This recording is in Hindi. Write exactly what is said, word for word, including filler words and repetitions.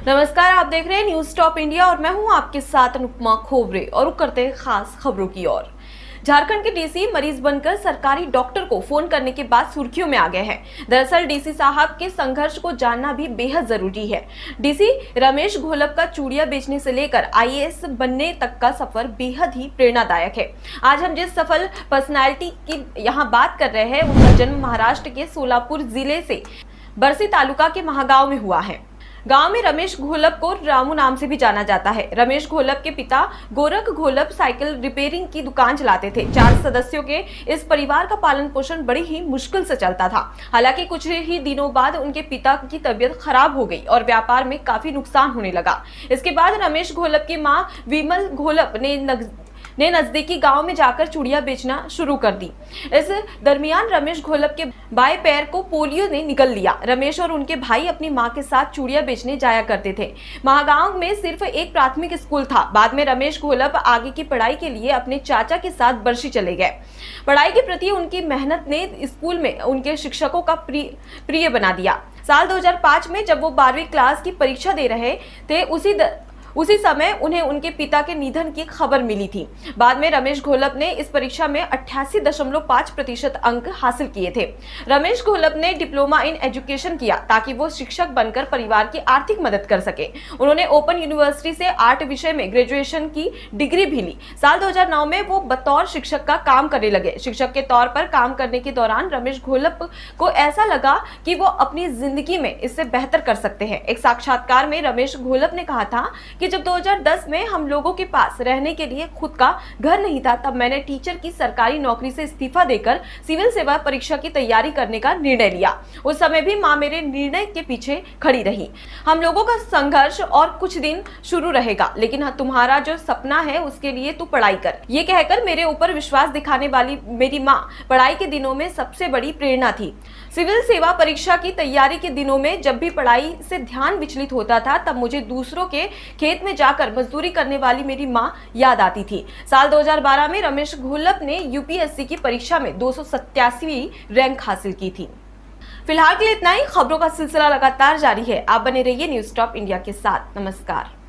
नमस्कार, आप देख रहे हैं न्यूज टॉप इंडिया और मैं हूं आपके साथ अनुपमा खोबरे। और रुक करते हैं खास खबरों की ओर। झारखंड के डीसी मरीज बनकर सरकारी डॉक्टर को फोन करने के बाद सुर्खियों में आ गए हैं। दरअसल डीसी साहब के संघर्ष को जानना भी बेहद जरूरी है। डीसी रमेश घोलप का चूड़ियां बेचने से लेकर आईएएस बनने तक का सफर बेहद ही प्रेरणादायक है। आज हम जिस सफल पर्सनालिटी की यहाँ बात कर रहे हैं, उनका जन्म महाराष्ट्र के सोलापुर जिले से बरसी तालुका के महागांव में हुआ है। गांव में रमेश घोलप को रामू नाम से भी जाना जाता है। रमेश घोलप के पिता गोरख घोलप साइकिल रिपेयरिंग की दुकान चलाते थे। चार सदस्यों के इस परिवार का पालन पोषण बड़ी ही मुश्किल से चलता था। हालांकि कुछ ही दिनों बाद उनके पिता की तबीयत खराब हो गई और व्यापार में काफी नुकसान होने लगा। इसके बाद रमेश घोलप की मां विमल घोलप ने नग... ने नजदीकी गांव में जाकर चूड़ियां बेचना शुरू कर दी। इस दरमियान रमेश घोलप के बाएं पैर को पोलियो ने निगल लिया। रमेश और उनके भाई अपनी मां के साथ चूड़ियां बेचने जाया करते थे। महागांव में सिर्फ एक प्राथमिक स्कूल था। बाद में रमेश घोलप आगे की पढ़ाई के लिए अपने चाचा के साथ बरसी चले गए। पढ़ाई के प्रति उनकी मेहनत ने स्कूल में उनके शिक्षकों का प्रिय प्रिय बना दिया। साल दो हज़ार पाँच में जब वो बारहवीं क्लास की परीक्षा दे रहे थे, उसी द... उसी समय उन्हें उनके पिता के निधन की खबर मिली थी। बाद में रमेश घोलप ने इस परीक्षा में अट्ठासी दशमलव पाँच प्रतिशत अंक हासिल किए थे। रमेश घोलप ने डिप्लोमा इन एजुकेशन किया ताकि वो शिक्षक बनकर परिवार की आर्थिक मदद कर सके। उन्होंने ओपन यूनिवर्सिटी से आर्ट विषय में ग्रेजुएशन की डिग्री भी ली। साल दो हज़ार नौ में वो बतौर शिक्षक का काम करने लगे। शिक्षक के तौर पर काम करने के दौरान रमेश घोलप को ऐसा लगा कि वो अपनी जिंदगी में इससे बेहतर कर सकते हैं। एक साक्षात्कार में रमेश घोलप ने कहा था कि जब दो हज़ार दस में हम लोगों के पास रहने के लिए खुद का घर नहीं था, तब मैंने टीचर की सरकारी नौकरी से इस्तीफा देकर सिविल सेवा परीक्षा की तैयारी करने का निर्णय लिया। उस समय भी मां मेरे निर्णय के पीछे खड़ी रही। हम लोगों का संघर्ष और कुछ दिन शुरू रहेगा, लेकिन तुम्हारा जो सपना है उसके लिए तू पढ़ाई कर। ये कहकर मेरे ऊपर विश्वास दिखाने वाली मेरी माँ पढ़ाई के दिनों में सबसे बड़ी प्रेरणा थी। सिविल सेवा परीक्षा की तैयारी के दिनों में जब भी पढ़ाई से ध्यान विचलित होता था, तब मुझे दूसरों के खेत में जाकर मजदूरी करने वाली मेरी मां याद आती थी। साल दो हज़ार बारह में रमेश घोलप ने यूपीएससी की परीक्षा में दो सौ सत्तासीवीं रैंक हासिल की थी। फिलहाल के लिए इतना ही। खबरों का सिलसिला लगातार जारी है। आप बने रहिए न्यूज टॉप इंडिया के साथ। नमस्कार।